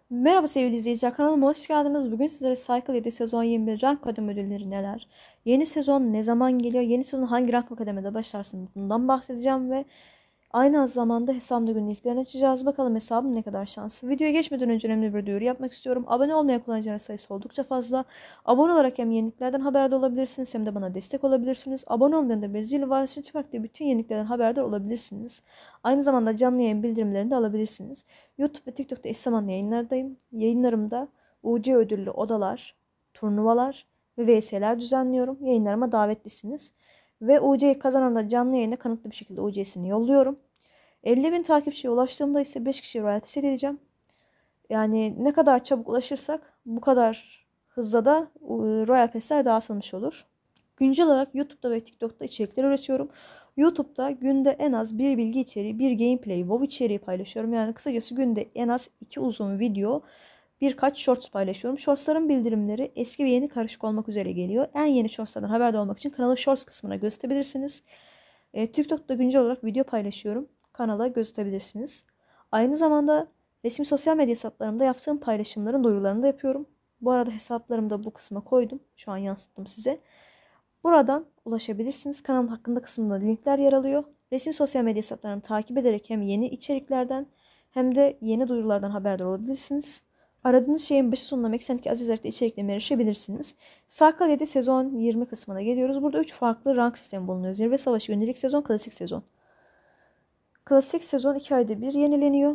Merhaba sevgili izleyiciler, kanalıma hoş geldiniz. Bugün sizlere Cycle 7 sezon 21 rank kademe ödülleri neler? Yeni sezon ne zaman geliyor? Yeni sezon hangi rank ve kademede başlarsın? Bundan bahsedeceğim ve aynı zamanda hesabımda günlüklerini açacağız. Bakalım hesabım ne kadar şanslı. Videoya geçmeden önce önemli bir duyuru yapmak istiyorum. Abone olmaya kullanıcıların sayısı oldukça fazla. Abone olarak hem yeniliklerden haberdar olabilirsiniz hem de bana destek olabilirsiniz. Abone olduğunda bir zil var. Şimdi çıkarttığı bütün yeniliklerden haberdar olabilirsiniz. Aynı zamanda canlı yayın bildirimlerini de alabilirsiniz. YouTube ve TikTok'ta eş zamanlı yayınlardayım. Yayınlarımda UC ödüllü odalar, turnuvalar ve VS'ler düzenliyorum. Yayınlarıma davetlisiniz. Ve UC'yi kazanan da canlı yayına kanıtlı bir şekilde UC'sini yolluyorum. 50.000 takipçiye ulaştığımda ise 5 kişiye Royal Pass edeceğim. Yani ne kadar çabuk ulaşırsak bu kadar hızla da Royal Pass'ler dağıtılmış olur. Güncel olarak YouTube'da ve TikTok'ta içerikler üretiyorum. YouTube'da günde en az bir bilgi içeriği, bir gameplay, WoW içeriği paylaşıyorum. Yani kısacası günde en az 2 uzun video, birkaç shorts paylaşıyorum. Shortsların bildirimleri eski ve yeni karışık olmak üzere geliyor. En yeni shortslardan haberdar olmak için kanalı shorts kısmına gösterebilirsiniz. TikTok'ta güncel olarak video paylaşıyorum. Kanala gösterebilirsiniz. Aynı zamanda resmi sosyal medya hesaplarımda yaptığım paylaşımların duyurularını da yapıyorum. Bu arada hesaplarımı da bu kısma koydum. Şu an yansıttım size. Buradan ulaşabilirsiniz. Kanalım hakkında kısmında linkler yer alıyor. Resmi sosyal medya hesaplarımı takip ederek hem yeni içeriklerden hem de yeni duyurulardan haberdar olabilirsiniz. Aradığınız şeyin başı sonuna Meksen'deki Aziz Erik'te içeriklerime erişebilirsiniz. Cycle 7 sezon 20 kısmına geliyoruz. Burada 3 farklı rank sistemi bulunuyor. Zirve Savaşı, Gündelik sezon, Klasik sezon. Klasik sezon 2 ayda bir yenileniyor.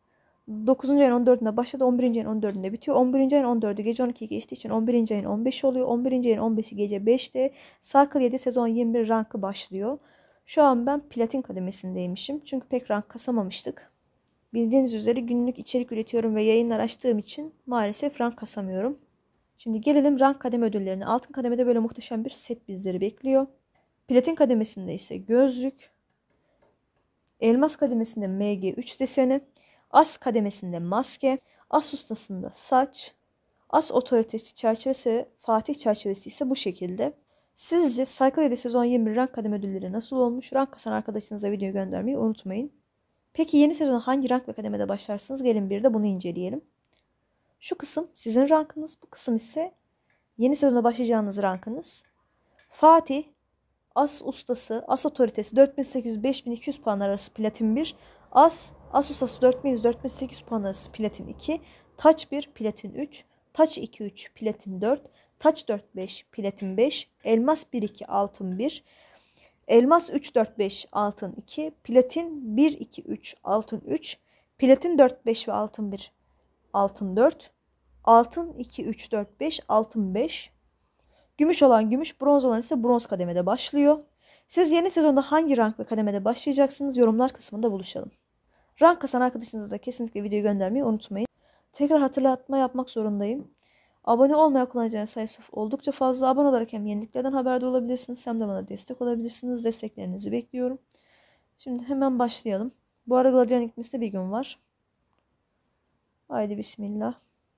9. ayın 14'ünde başladı. 11. ayın 14'ünde bitiyor. 11. ayın 14'ü gece 12'yi geçtiği için 11. ayın 15'i oluyor. 11. ayın 15'i gece 5'te. Cycle 7 sezon 21 rankı başlıyor. Şu an ben platin kademesindeymişim. Çünkü pek rank kasamamıştık. Bildiğiniz üzere günlük içerik üretiyorum ve yayınlar açtığım için maalesef rank kasamıyorum. Şimdi gelelim rank kademe ödüllerine. Altın kademede böyle muhteşem bir set bizleri bekliyor. Platin kademesinde ise gözlük. Elmas kademesinde MG3 deseni. As kademesinde maske. As ustasında saç. As otoritesi çerçevesi ve Fatih çerçevesi ise bu şekilde. Sizce Cycle 7 sezon 21 rank kademe ödülleri nasıl olmuş? Rank kasan arkadaşınıza video göndermeyi unutmayın. Peki yeni sezona hangi rank ve kademede başlarsınız? Gelin bir de bunu inceleyelim. Şu kısım sizin rankınız. Bu kısım ise yeni sezona başlayacağınız rankınız. Fatih, As ustası, As otoritesi 4800-5200 puan arası platin 1. As ustası 4100-4800 puan arası platin 2. Taç 1 platin 3. Taç 2-3 platin 4. Taç 4-5 platin 5. Elmas 1-2 altın 1. Elmas 3-4-5 altın 2. Platin 1-2-3 altın 3. Platin 4-5 ve altın 1 altın 4. Altın 2-3-4-5 altın 5. Gümüş olan gümüş, bronz olan ise bronz kademede başlıyor. Siz yeni sezonda hangi rank ve kademede başlayacaksınız? Yorumlar kısmında buluşalım. Rank kasan arkadaşınıza da kesinlikle videoyu göndermeyi unutmayın. Tekrar hatırlatma yapmak zorundayım. Abone olmayan kullanıcıların sayısı oldukça fazla. Abone olarak hem yeniliklerden haberdar olabilirsiniz hem de bana destek olabilirsiniz. Desteklerinizi bekliyorum. Şimdi hemen başlayalım. Bu arada Gladiator'ın gitmesine bir gün var. Haydi bismillah.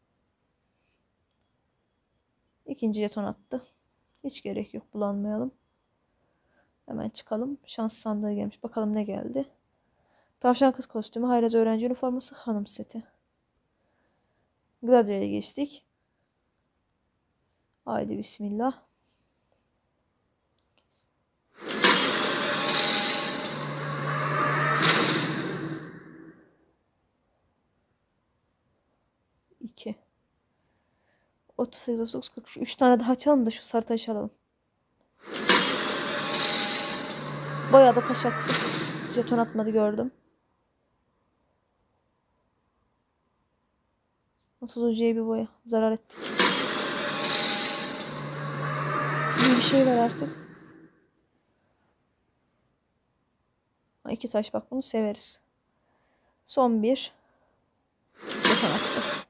İkinci jeton attı. Hiç gerek yok, bulanmayalım. Hemen çıkalım. Şans sandığı gelmiş. Bakalım ne geldi. Tavşan kız kostümü, haylaz öğrenci üniforması, hanım seti. Gladiator'a geçtik. Haydi bismillah. İki. 38, 39, 43. 3 tane daha açalım da şu sarı taşı alalım. Bayağı da taş attı. Jeton atmadı gördüm. 30 ucuya bir boya. Zarar ettik. İyi bir şey var artık. İki taş, bak bunu severiz. Son bir. Jeton attı.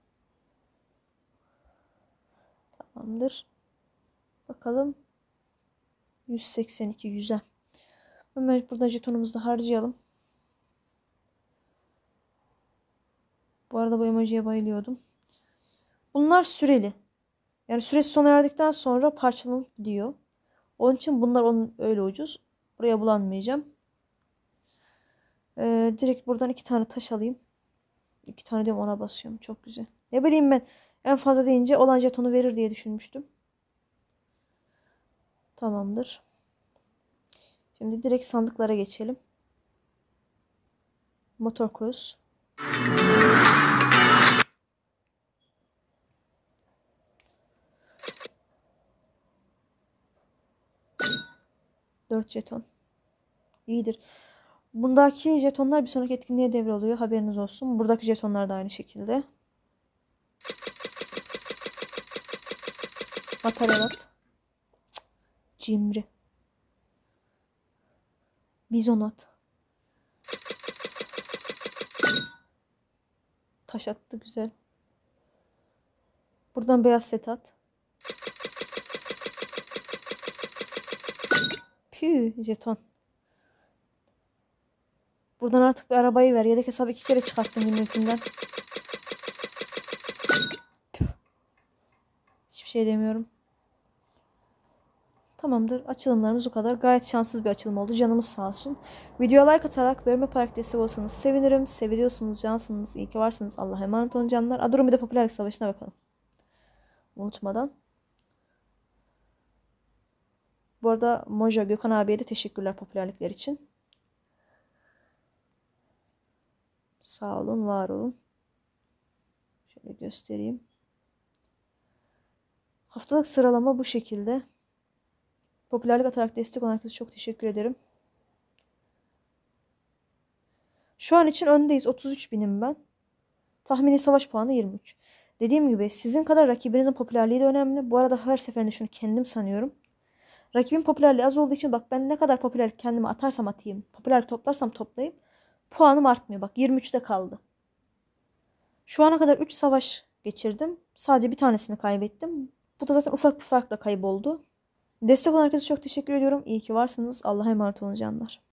Tamamdır. Bakalım. 182 güzel. Hemen burada jetonumuzu da harcayalım. Bu arada bu emojiye bayılıyordum. Bunlar süreli. Yani süresi sona erdikten sonra parçalanıp gidiyor. Onun için bunlar öyle ucuz. Buraya bulanmayacağım. Direkt buradan 2 tane taş alayım. 2 tane diyorum, ona basıyorum. Çok güzel. Ne bileyim ben, en fazla deyince olan jetonu verir diye düşünmüştüm. Tamamdır. Şimdi direkt sandıklara geçelim. Motocross. Dört jeton. İyidir. Bundaki jetonlar bir sonraki etkinliğe devralıyor. Haberiniz olsun. Buradaki jetonlar da aynı şekilde. Mataralat. Cimri. Bizonat. Taş attı, güzel. Buradan beyaz set at. Püh, jeton. Buradan artık bir arabayı ver. Yedek hesabı 2 kere çıkarttım günlüğünden. Hiçbir şey demiyorum. Tamamdır. Açılımlarımız o kadar. Gayet şanssız bir açılım oldu. Canımız sağ olsun. Videoya like atarak bölme park destek olsanız sevinirim. Seviliyorsunuz, cansınız. İyi ki varsınız. Allah'a emanet olun canlar. Durun bir de popülerlik savaşına bakalım. Unutmadan. Bu arada Mojo Gökhan abiye de teşekkürler popülerlikler için. Sağ olun, var olun. Şöyle göstereyim. Haftalık sıralama bu şekilde. Popülerlik atarak destek olan herkese çok teşekkür ederim. Şu an için öndeyiz. 33.000'im ben. Tahmini savaş puanı 23. Dediğim gibi sizin kadar rakibinizin popülerliği de önemli. Bu arada her seferinde şunu kendim sanıyorum. Rakibin popülerliği az olduğu için bak, ben ne kadar popülerlik kendime atarsam atayım, popülerlik toplarsam toplayayım, puanım artmıyor. Bak 23'te kaldı. Şu ana kadar 3 savaş geçirdim. Sadece bir tanesini kaybettim. Bu da zaten ufak bir farkla kayboldu. Destek olan herkese çok teşekkür ediyorum. İyi ki varsınız. Allah'a emanet olun canlar.